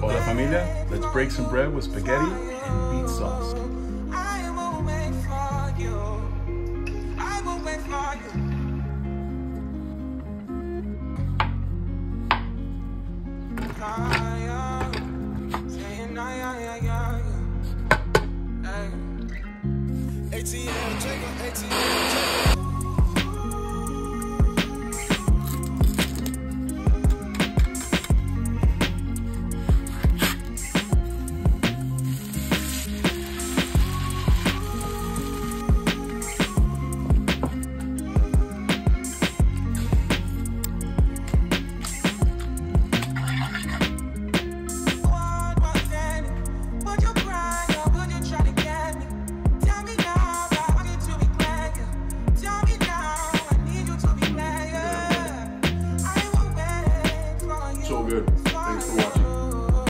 Hola Familia, let's break some bread with spaghetti and beet sauce. I will wait for you. I will wait for you.